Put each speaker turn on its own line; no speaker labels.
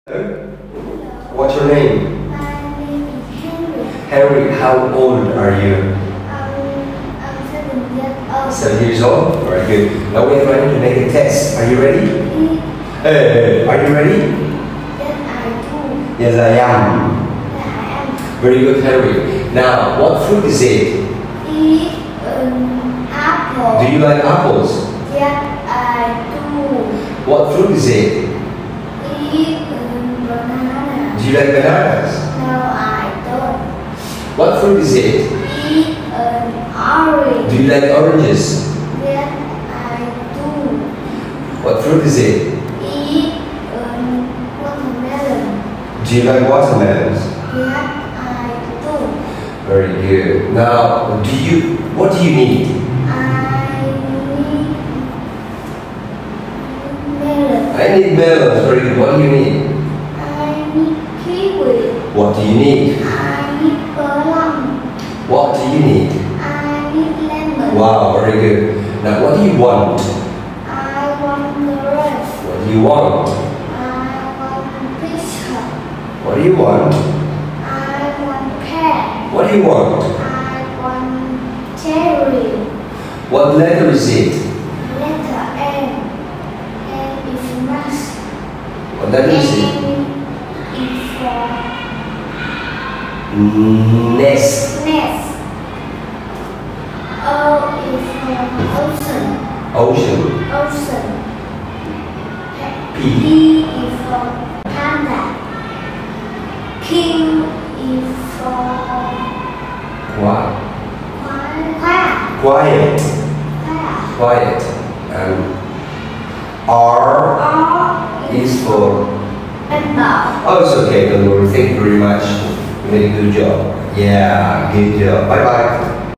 What's your name?
My name is Henry.
Henry, how old are you?
I'm 7 years old.
7 years old? Very good. Now we're going to make a test. Are you ready? Are you ready?
Yes, I do.
Yes, I am.
Yes, I am.
Very good, Henry. Now, what fruit is it?
Eat apple.
Do you like apples?
Yes, I do.
What fruit is it?
Eat banana.
Do you like bananas?
No, I don't.
What fruit is it?
Eat orange.
Do you like oranges?
Yes, I do.
What fruit is it?
Eat watermelon.
Do you like watermelons?
Yes, I do.
Very good. Now, what do you need?
I need melon.
I need melons. Very good. What do you need?
I need kiwi.
What do you need?
I need plum.
What do you need?
I need lemon.
Wow, very good. Now, what do you want?
I want grapes.
What do you want?
I want pizza.
What do you want?
I want pear.
What do you want?
I want cherry.
What letter is it?
Letter M. M is mask.
What letter is it?
N is for
Nest.
nest. O is for ocean.
Ocean.
Ocean.
P.
P is for panda. King is for
What?
quack.
Quiet.
Quack.
Quiet. And R
R
is for.
rainbow.
Oh, it's okay. Don't worry. Thank you very much. You made a good job. Yeah, good job. Bye bye.